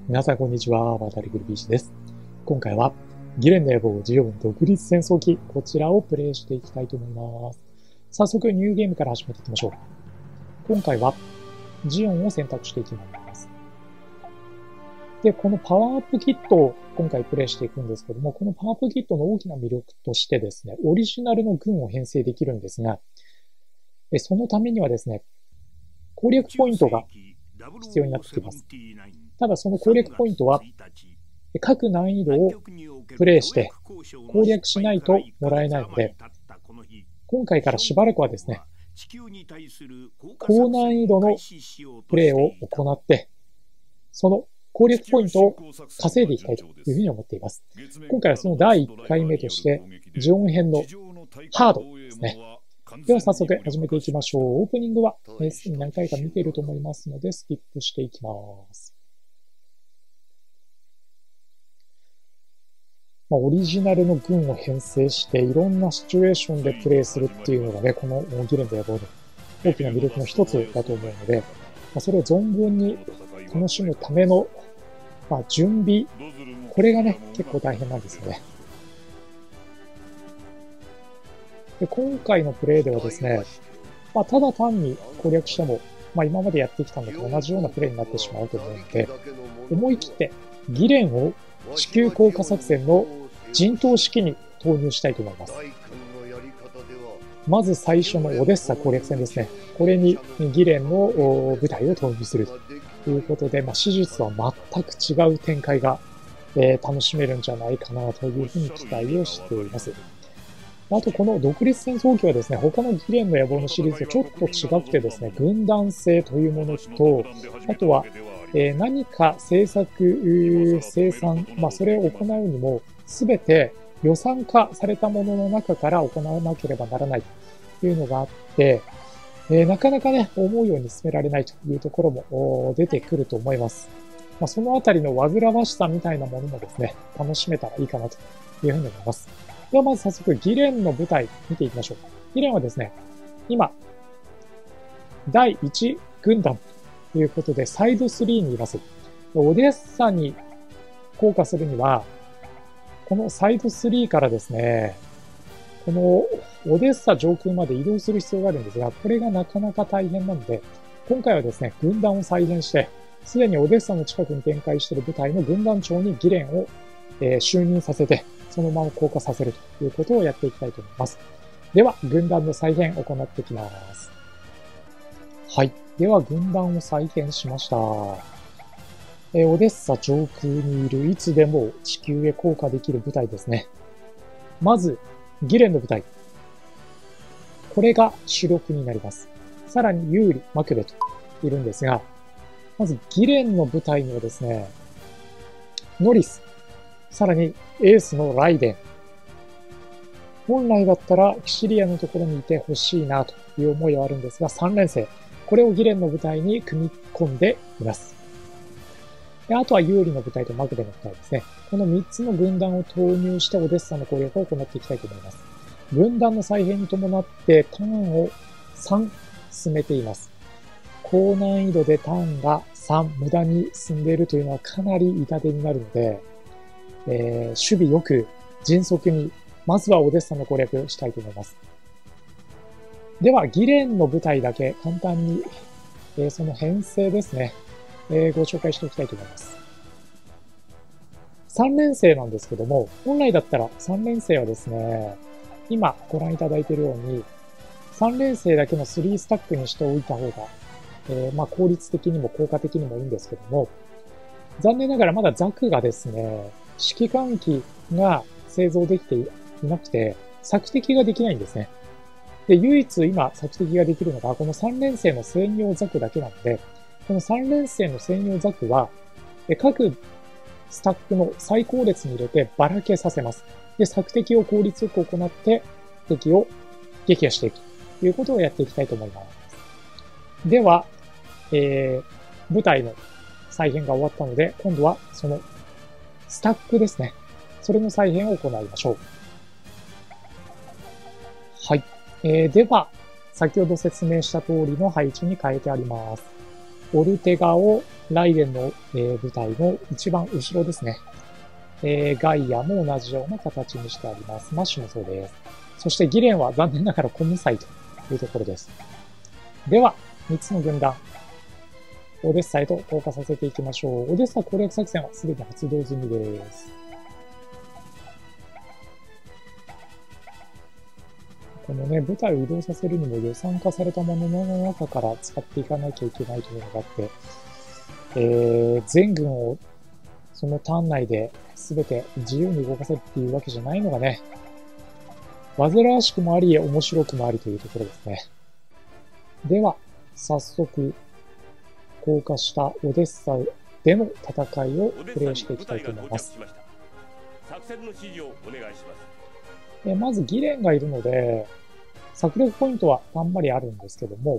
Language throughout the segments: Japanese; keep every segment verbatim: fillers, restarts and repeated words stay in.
皆さんこんにちは、渡りグルビーチです。今回は、ギレンの野望ジオン独立戦争機、こちらをプレイしていきたいと思います。早速ニューゲームから始めていきましょう。今回は、ジオンを選択していきます。で、このパワーアップキットを今回プレイしていくんですけども、このパワーアップキットの大きな魅力としてですね、オリジナルの軍を編成できるんですが、そのためにはですね、攻略ポイントが必要になってきます。ただその攻略ポイントは各難易度をプレイして攻略しないともらえないので、今回からしばらくはですね、高難易度のプレイを行って、その攻略ポイントを稼いでいきたいというふうに思っています。今回はそのだいいっかいめとして、ジオン編のハードですね。では早速始めていきましょう。オープニングはすでに何回か見ていると思いますので、スキップしていきます。まあ、オリジナルの軍を編成していろんなシチュエーションでプレイするっていうのがね、このギレンの野望の大きな魅力の一つだと思うので、まあ、それを存分に楽しむための、まあ、準備、これがね、結構大変なんですよね。で今回のプレイではですね、まあ、ただ単に攻略しても、まあ、今までやってきたのと同じようなプレイになってしまうと思うので、思い切ってギレンを地球降下作戦の陣頭指揮に投入したいと思います。まず最初のオデッサ攻略戦ですね。これにギレンの部隊を投入するということで、まあ、史実は全く違う展開が、えー、楽しめるんじゃないかなというふうに期待をしています。あと、この独立戦争機はですね、他のギレンの野望のシリーズとちょっと違くてですね、軍団制というものと、あとは、えー、何か制作、生産、まあ、それを行うにも、すべて予算化されたものの中から行わなければならないというのがあって、えー、なかなかね、思うように進められないというところも出てくると思います。まあ、そのあたりの煩わしさみたいなものもですね、楽しめたらいいかなというふうに思います。ではまず早速、ギレンの部隊見ていきましょう。ギレンはですね、今、だいいち軍団ということで、サイドスリーにいます。オデッサに降下するには、このサイドスリーからですね、このオデッサ上空まで移動する必要があるんですが、これがなかなか大変なので、今回はですね、軍団を再編して、すでにオデッサの近くに展開している部隊の軍団長にギレンを、えー、就任させて、そのまま降下させるということをやっていきたいと思います。では、軍団の再編を行っていきます。はい。では、軍団を再編しました。えー、オデッサ上空にいるいつでも地球へ降下できる部隊ですね。まず、ギレンの部隊。これが主力になります。さらに、ユーリ、マクベといるんですが、まず、ギレンの部隊にはですね、ノリス、さらにエースのライデン。本来だったらキシリアのところにいてほしいなという思いはあるんですが、さん連星。これをギレンの部隊に組み込んでいます。であとはユーリの部隊とマクベの部隊ですね。このみっつの軍団を投入してオデッサの攻略を行っていきたいと思います。軍団の再編に伴ってターンをさん進めています。高難易度でターンがさん無駄に進んでいるというのはかなり痛手になるので、えー、守備よく迅速に、まずはオデッサの攻略したいと思います。では、ギレンの部隊だけ簡単に、えー、その編成ですね、えー、ご紹介しておきたいと思います。さん連星なんですけども、本来だったらさん連星はですね、今ご覧いただいているように、さん連星だけのさんスタックにしておいた方が、えー、まあ効率的にも効果的にもいいんですけども、残念ながらまだザクがですね、指揮官機が製造できていなくて、索敵ができないんですね。で、唯一今索敵ができるのが、このさん連星の専用ザクだけなので、このさん連星の専用ザクは、各スタックの最高列に入れてばらけさせます。で、索敵を効率よく行って、敵を撃破していくということをやっていきたいと思います。では、えー、部隊の再編が終わったので、今度はそのスタックですね。それの再編を行いましょう。はい。えー、では、先ほど説明した通りの配置に変えてあります。 オルテガをライデンの、えー、部隊の一番後ろですね。えー、ガイアも同じような形にしてあります。マッシュもそうです。そしてギレンは残念ながらコムサイというところです。では、みっつの軍団、オデッサへと投下させていきましょう。オデッサ攻略作戦はすでに発動済みです。このね、部隊を移動させるにも予算化されたものの中から使っていかなきゃいけないというのがあって、えー、全軍をそのターン内で全て自由に動かせるっていうわけじゃないのがね、煩わしくもあり、面白くもありというところですね。では、早速、降下したオデッサでの戦いをプレイしていきたいと思います。作戦の指示をお願いします。まずギレンがいるので、策略ポイントはたんまりあるんですけども、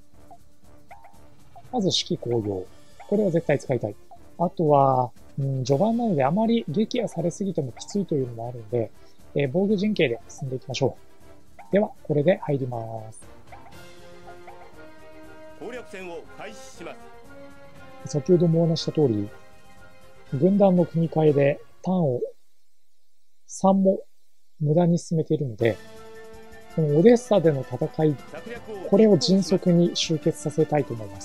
まず指揮公用。これは絶対使いたい。あとは、うん、序盤なのであまり撃破されすぎてもきついというのもあるので、えー、防御陣形で進んでいきましょう。では、これで入ります。攻略戦を開始します。先ほどもお話した通り、軍団の組み替えでターンをさんも無駄に進めているので、このオデッサでの戦い、これを迅速に終結させたいと思います。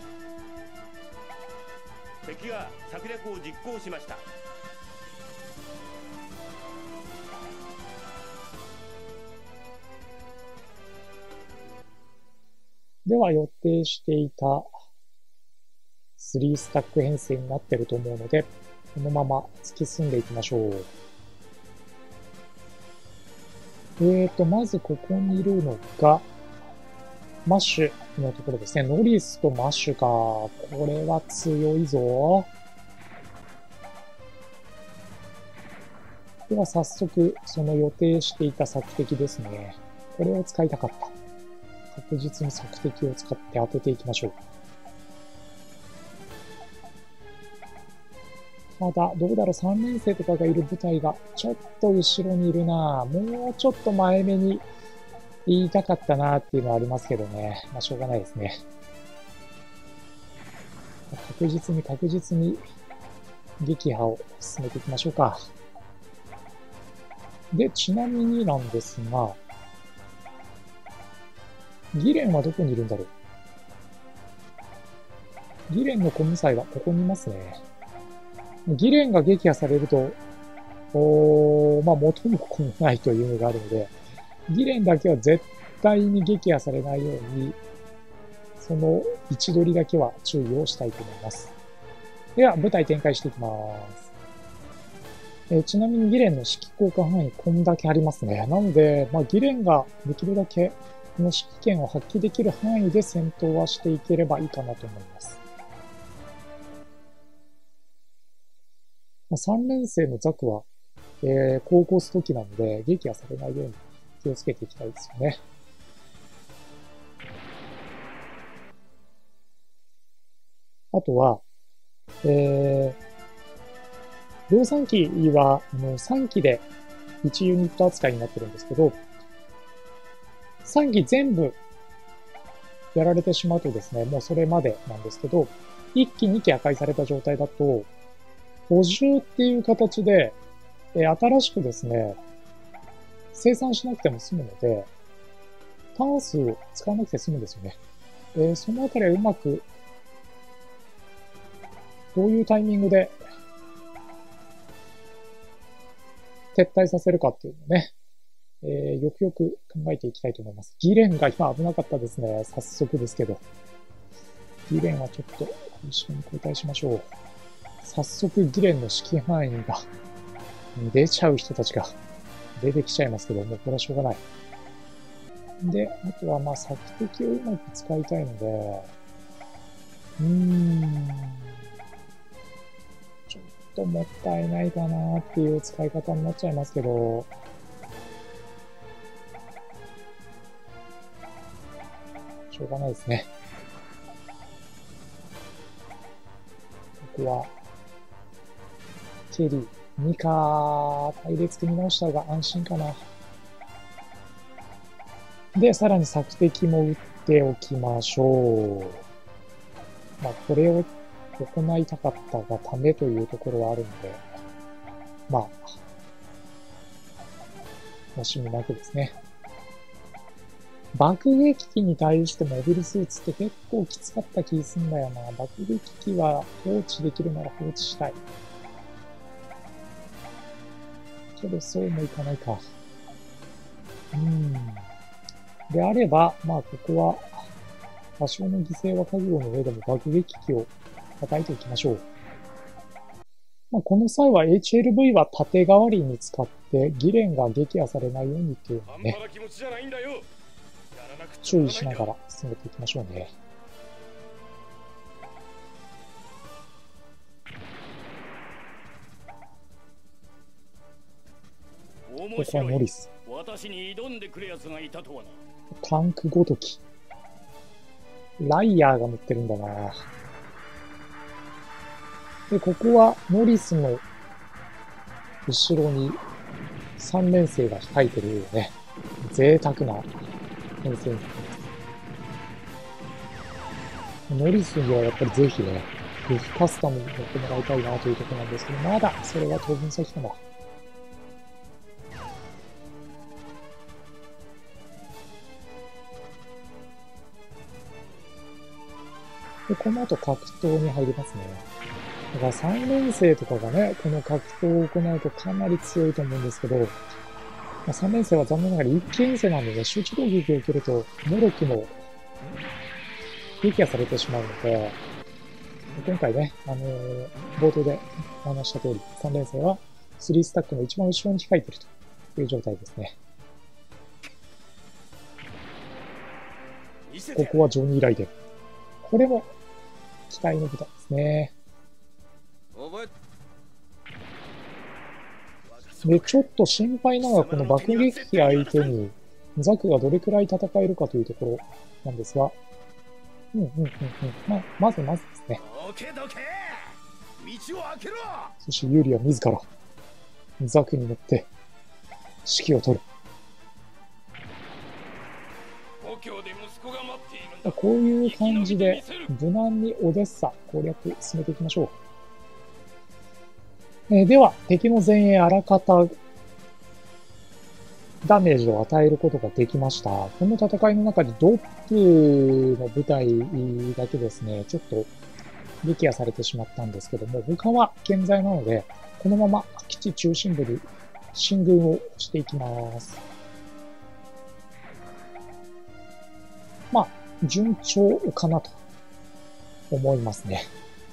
敵が策略を実行しました。では予定していたスリースタック編成になっていると思うので、このまま突き進んでいきましょう。えーと、まずここにいるのが、マッシュのところですね。ノリスとマッシュか。これは強いぞ。では早速、その予定していた索敵ですね。これを使いたかった。確実に索敵を使って当てていきましょう。ただ、どうだろう、さん連星とかがいる部隊がちょっと後ろにいるな。もうちょっと前目に言いたかったなっていうのはありますけどね。まあ、しょうがないですね。確実に確実に撃破を進めていきましょうか。で、ちなみになんですが、ギレンはどこにいるんだろう。ギレンのコムサイはここにいますね。ギレンが撃破されると、おー、まあ元も子もないというのがあるので、ギレンだけは絶対に撃破されないように、その位置取りだけは注意をしたいと思います。では、部隊展開していきます。えー、ちなみにギレンの指揮効果範囲こんだけありますね。なので、まあ、ギレンができるだけこの指揮権を発揮できる範囲で戦闘はしていければいいかなと思います。さん連星のザクは、えー、高コスト機なので、撃破されないように気をつけていきたいですよね。あとは、えー、量産機はあのさん機でいちユニット扱いになってるんですけど、さん機全部やられてしまうとですね、もうそれまでなんですけど、いっ機に機破壊された状態だと、補充っていう形で、えー、新しくですね、生産しなくても済むので、ターン数を使わなくて済むんですよね。えー、そのあたりはうまく、どういうタイミングで撤退させるかっていうのをね、えー、よくよく考えていきたいと思います。ギレンが今危なかったですね。早速ですけど。ギレンはちょっと後ろに交代しましょう。早速ギレンの指揮範囲が出ちゃう人たちが出てきちゃいますけど、もうこれはしょうがない。で、あとはまあ索敵をうまく使いたいので、うーん、ちょっともったいないかなっていう使い方になっちゃいますけど、しょうがないですね。ここは、ケリー、にか、隊列組み直した方が安心かな。で、さらに索敵も打っておきましょう。 まあ、これを行いたかったがためというところはあるので、まあ、惜しみなくですね。爆撃機に対してモビルスーツって結構きつかった気すんだよな。爆撃機は放置できるなら放置したい。けどそうもいかないか。うん。であれば、まあここは、多少の犠牲は覚悟の上でも爆撃機を叩いていきましょう。まあ、この際は エイチエルブイ は盾代わりに使って、ギレンが撃破されないようにっていうのをね、注意しながら進めていきましょうね。ここはノリス。タンクごとき。ライヤーが乗ってるんだな。で、ここはノリスの後ろにさん連星が控えてるよね。贅沢な編成になってます。ノリスにはやっぱりぜひね、武器カスタムに乗ってもらいたいなというところなんですけど、まだそれは当分先かな。で、この後格闘に入りますね。だからさん連星とかがね、この格闘を行うとかなり強いと思うんですけど、まあ、さん連星は残念ながらいち連星なんでね、集中攻撃を受けると、モロクも撃破されてしまうので、今回ね、あのー、冒頭でお話した通り、さん連星はさんスタックの一番後ろに控えているという状態ですね。ここはジョニー・ライデン。これも期待の舞台ですね。で、ちょっと心配なのはこの爆撃機相手にザクがどれくらい戦えるかというところなんですが、うんうんうんうん。まあ、まずまずですね。そしてユーリは自らザクに乗って指揮を取る。こういう感じで無難にオデッサ攻略進めていきましょう。えー、では、敵の前衛あらかたダメージを与えることができました。この戦いの中でドップの部隊だけですね、ちょっと撃破されてしまったんですけども、他は健在なので、このまま基地中心部に進軍をしていきます。まあ、順調かなと思いますね。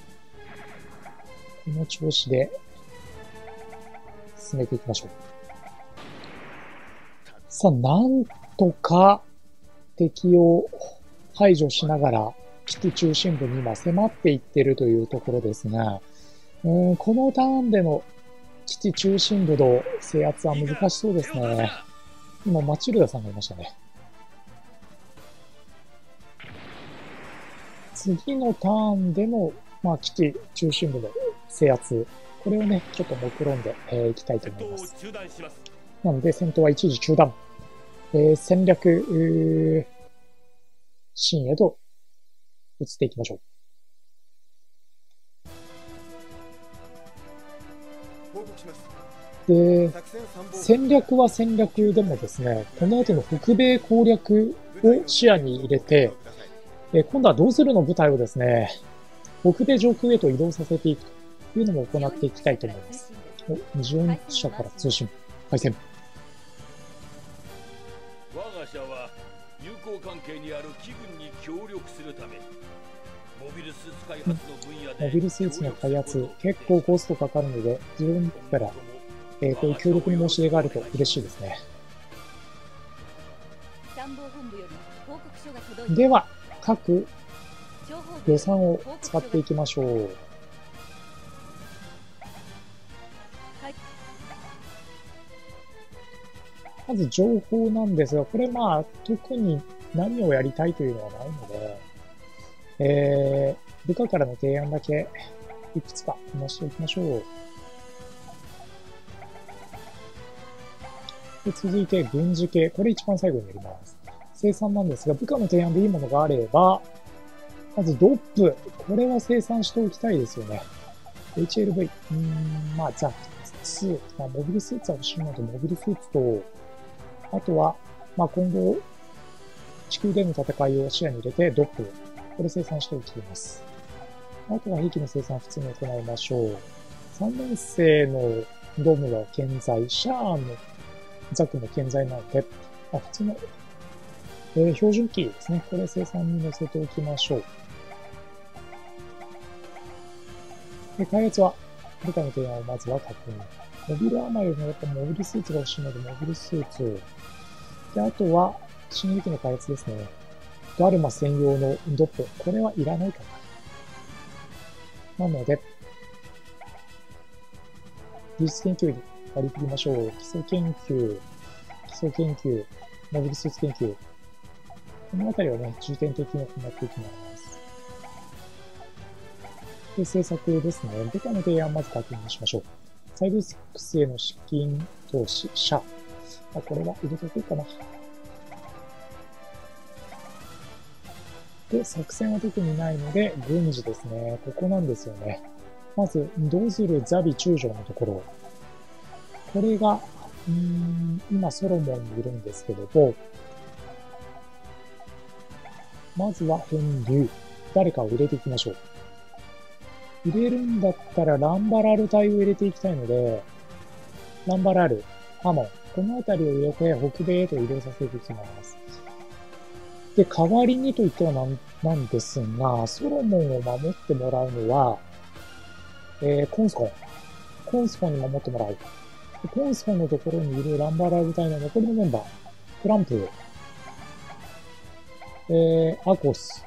この調子で進めていきましょう。さあ、なんとか敵を排除しながら基地中心部に今迫っていっているというところですが、うん、このターンでの基地中心部の制圧は難しそうですね。今、マチルダさんがいましたね。次のターンでの、まあ、基地中心部の制圧、これをね、ちょっと目論んでい、えー、きたいと思います。なので、戦闘は一時中断。えー、戦略、シーンへと移っていきましょう。で、戦略は戦略でもですね、この後の北米攻略を視野に入れて、え今度はどうするの部隊をですね、北米上空へと移動させていくというのも行っていきたいと思います。お、巡視者から通信、回線。 我が社は友好関係にある機軍に協力するため、モビルスーツ開発の分野で、 モビルスーツの開発、結構コストかかるので、自分から、えー、こういう協力の申し出があると嬉しいですね。では、各予算を使っていきましょう。まず情報なんですが、これまあ特に何をやりたいというのはないので、えー、部下からの提案だけいくつか話しておきましょう。で続いて軍事系、これ一番最後にやります。生産なんですが、部下の提案でいいものがあれば、 まずドップ。これは生産しておきたいですよね。エイチエルブイ。うーん、まあ、ザ・ツー。まあ、モビルスーツは欲しいので、モビルスーツと、あとは、まあ、今後、地球での戦いを視野に入れて、ドップ。これ生産しておきます。あとは兵器の生産普通に行いましょう。さんねん生のドムは健在、シャアのザクも健在なので、まあ、普通の、えー、標準キーですね。これ生産に乗せておきましょう。で、開発は、部下の提案をまずは確認。モビルアーマーよりもやっぱモビルスーツが欲しいので、モビルスーツ。で、あとは、新兵器の開発ですね。ガルマ専用のドップ。これはいらないかな。なので、技術研究に割り振りましょう。基礎研究、基礎研究、モビルスーツ研究。このあたりはね、重点的に行っていきます。で、政策ですね。部下の提案まず確認しましょう。サイドセックスへの資金投資、社。あ、これは入れておこうかな。で、作戦は特にないので、軍事ですね。ここなんですよね。まず、ドズル、ザビ、中将のところ。これが、うーん、今ソロモンにいるんですけども、まずは編入。誰かを入れていきましょう。入れるんだったらランバラル隊を入れていきたいので、ランバラル、ハモン、この辺りを入れて北米へと移動させていきます。で、代わりにと言ってはなん、なんですが、ソロモンを守ってもらうのは、えー、コンスコン。コンスコンに守ってもらう。コンスコンのところにいるランバラル隊の残りのメンバー。トランプ、えー、アコス、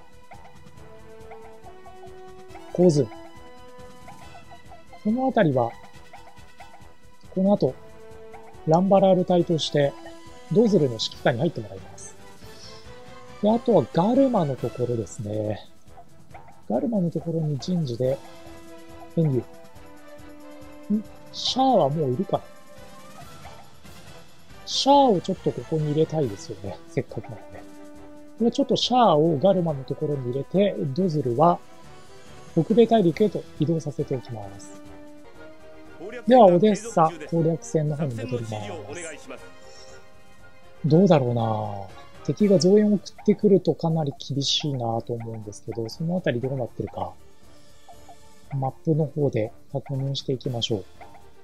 コズン。このあたりは、この後、ランバラル隊として、ドズルの指揮下に入ってもらいます。で、あとはガルマのところですね。ガルマのところに人事で、編入。んシャアはもういるかな。シャアをちょっとここに入れたいですよね。せっかくなので。これちょっとシャアをガルマのところに入れて、ドズルは北米大陸へと移動させておきます。では、オデッサ攻略戦の方に戻ります。どうだろうな。敵が増援を送ってくるとかなり厳しいなと思うんですけど、そのあたりどうなってるか。マップの方で確認していきましょう。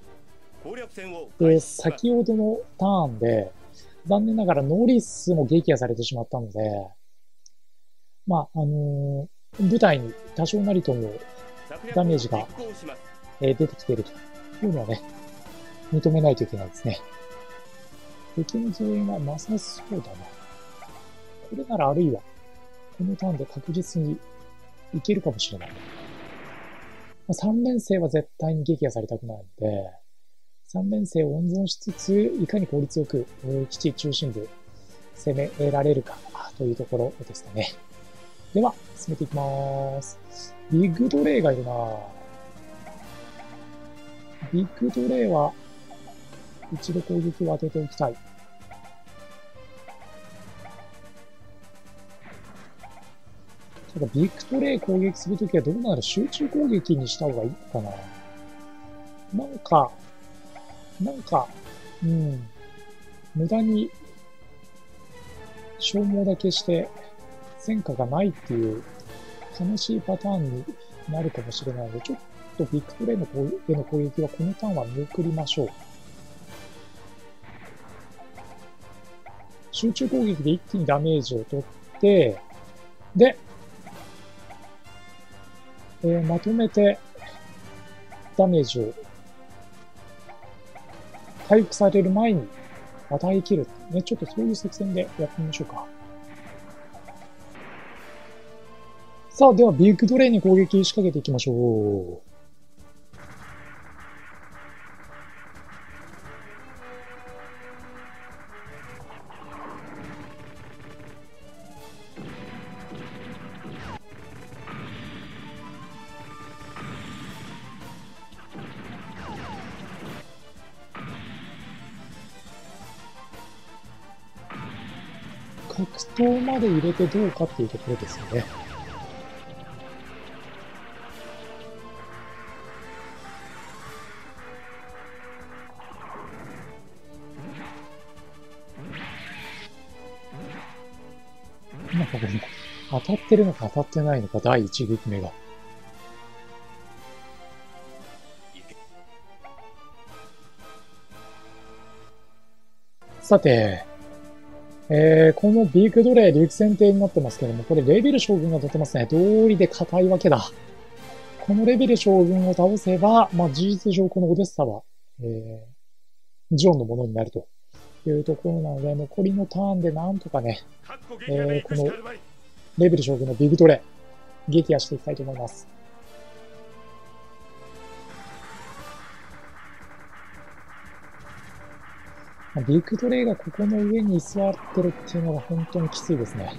で、先ほどのターンで、残念ながらノリスも撃破されてしまったので、まあ、あのー、部隊に多少なりともダメージが、えー、出てきているというのはね、認めないといけないですね。敵の増援はなさそうだな。これならあるいは、このターンで確実にいけるかもしれない。三連星は絶対に撃破されたくないので、三連星を温存しつつ、いかに効率よく、基地中心部攻められるかというところですかね。では、進めていきます。ビッグドレイがいるなぁ。ビッグドレイは、一度攻撃を当てておきたい。ただ、ビッグドレイ攻撃するときはどうなる？集中攻撃にした方がいいのかな？なんか、なんか、うん、無駄に消耗だけして戦果がないっていう悲しいパターンになるかもしれないので、ちょっとビッグドレイのへの攻撃はこのターンは見送りましょう。集中攻撃で一気にダメージを取って、で、えー、まとめてダメージを回復される前に与え切る。ね、ちょっとそういう作戦でやってみましょうか。さあ、ではビッグドレイに攻撃仕掛けていきましょう。格闘まで入れてどうかっていうところですよね。 これ。当たってるのか当たってないのか、第一撃目が。さて、えー、このビッグドレイ、陸戦艇になってますけども、これレベル将軍が出てますね。道理で硬いわけだ。このレベル将軍を倒せば、まあ、事実上このオデッサは、えー、ジョンのものになるというところなので、残りのターンでなんとかね、えー、このレベル将軍のビッグドレイ、撃破していきたいと思います。ビッグドレイがここの上に居座ってるっていうのが本当にきついですね。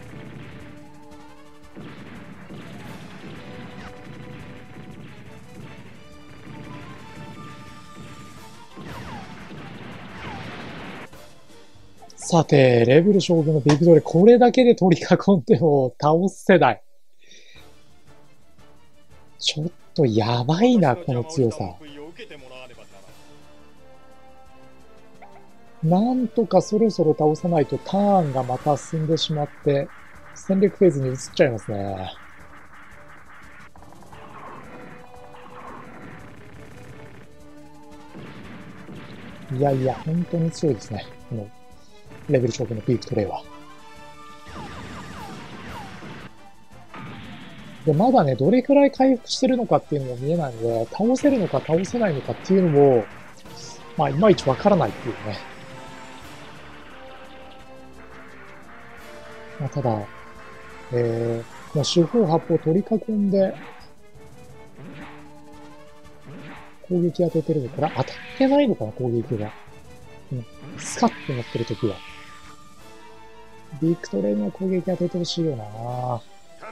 さて、レベル将軍のビッグドレイ、これだけで取り囲んでも倒せない。ちょっとやばいな、この強さ。なんとかそろそろ倒さないとターンがまた進んでしまって、戦略フェーズに移っちゃいますね。いやいや、本当に強いですね。このレベル将軍のビッグドレイは。で、まだね、どれくらい回復してるのかっていうのも見えないので、倒せるのか倒せないのかっていうのも、まあ、いまいちわからないっていうね。まあ、ただ、えー、もう四方八方取り囲んで、攻撃当ててるのかな？当たってないのかな、攻撃が。うん。スカッとなってるときは。ビクトレには攻撃当ててほしいよな。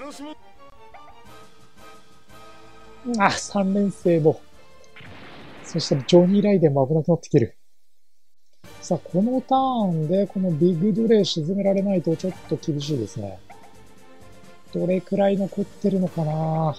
あ、三連星も。そしてジョニー・ライデンも危なくなってきてる。さあ、このターンでこのビッグドレイ沈められないとちょっと厳しいですね。どれくらい残ってるのかな。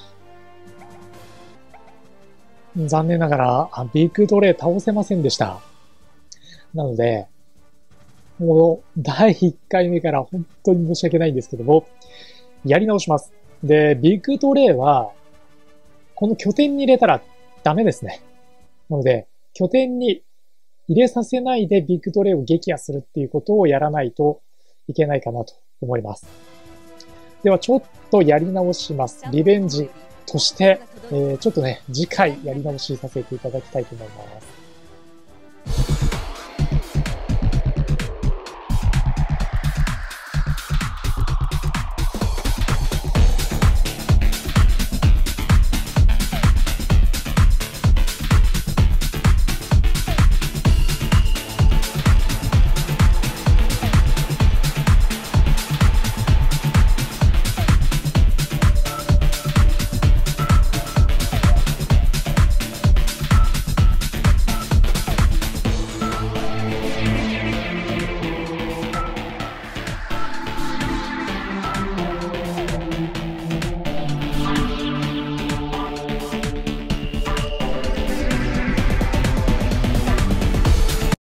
残念ながら、ビッグドレイ倒せませんでした。なので、もう、だいいっかいめから本当に申し訳ないんですけども、やり直します。で、ビッグドレイは、この拠点に入れたらダメですね。なので、拠点に入れさせないでビッグドレイを撃破するっていうことをやらないといけないかなと思います。では、ちょっとやり直します。リベンジとして、えー、ちょっとね、次回やり直しさせていただきたいと思います。